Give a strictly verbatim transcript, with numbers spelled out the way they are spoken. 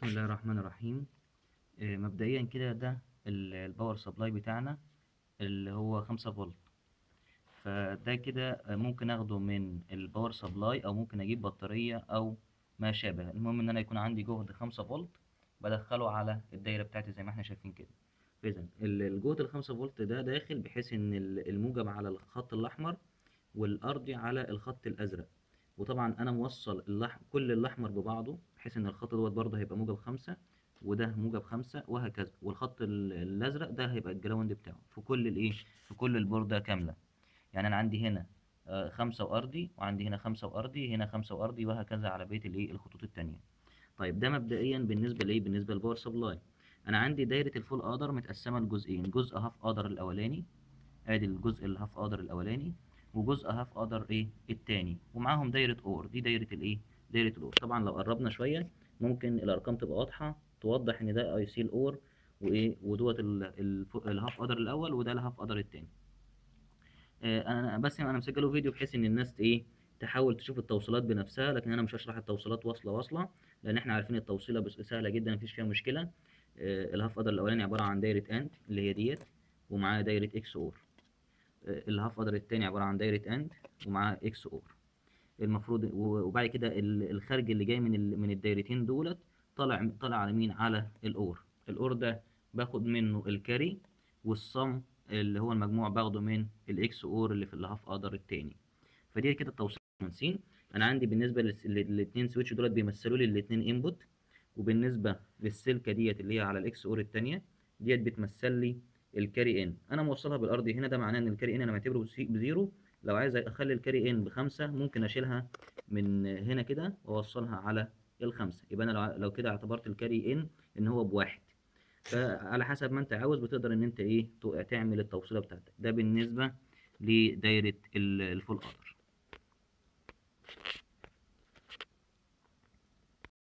بسم الله الرحمن الرحيم. آه، مبدئيا كده ده ال- الباور سبلاي بتاعنا اللي هو خمسة فولت. فده كده آه، ممكن اخده من الباور سبلاي او ممكن اجيب بطارية او ما شابه. المهم ان انا يكون عندي جهد خمسة فولت بدخله على الدايرة بتاعتي زي ما احنا شايفين كده. فاذا ال- الجهد ال خمسة فولت ده داخل بحيث ان ال- الموجب على الخط الاحمر والارضي على الخط الازرق. وطبعا انا موصل اللح... كل الاحمر ببعضه بحيث ان الخط دوت برضه هيبقى موجب خمسة وده موجب خمسة وهكذا، والخط ال- الازرق ده هيبقى الجراوند بتاعه في كل الايه في كل البوردة كاملة. يعني انا عندي هنا آه، خمسة وارضي، وعندي هنا خمسة وارضي، هنا خمسة وارضي، وهكذا على بقية الايه الخطوط التانية. طيب ده مبدئيا بالنسبة لايه بالنسبة للباور سبلاي. انا عندي دايرة الفول اقدر متقسمة لجزئين، جزء هاف اقدر الاولاني، ادي الجزء الهاف قدر الاولاني، وجزء هاف قدر ايه التاني، ومعاهم دايره اور، دي دايره الايه دايره الاور. طبعا لو قربنا شويه ممكن الارقام تبقى واضحه توضح ان ده اي سي الاور وايه ودوت ال- الف- الهاف قدر الاول وده الهاف قدر التاني. آه، انا بس انا مسجله فيديو بحيث ان الناس ايه تحاول تشوف التوصيلات بنفسها، لكن انا مش هشرح التوصيلات واصله واصله، لان احنا عارفين التوصيله بس سهله جدا مفيش فيها مشكله. آه، الهاف قدر الاولاني عباره عن دايره اند اللي هي ديت، ومعاها دايره اكس اور. الهاف قدر التاني عبارة عن دايرة اند ومعاه اكس اور. المفروض و- وبعد كده ال- الخارج اللي جاي من ال- من الدايرتين دولت طالع طالع على مين؟ على الاور. الاور ده باخد منه الكاري، والصم اللي هو المجموع باخده من الاكس اور اللي في الهاف قدر التاني. فدي كده التوصيل المهندسين. انا عندي بالنسبه للاثنين سويتش دولت بيمثلوا لي الاثنين انبوت، وبالنسبه للسلكه ديت اللي هي على الاكس اور الثانيه ديت بتمثل لي الكاري ان. انا موصلها بالارضي هنا، ده معناه ان الكاري ان انا معتبره بسي- بزيرو. لو عايز اخلي الكاري ان بخمسة ممكن اشيلها من هنا كده واوصلها على الخمسة، يبقى انا لو لو كده اعتبرت الكاري ان ان هو بواحد. فعلى حسب ما انت عاوز بتقدر ان انت ايه تو- تعمل التوصيله بتاعتك. ده بالنسبه لدايره ال- الفول قدر.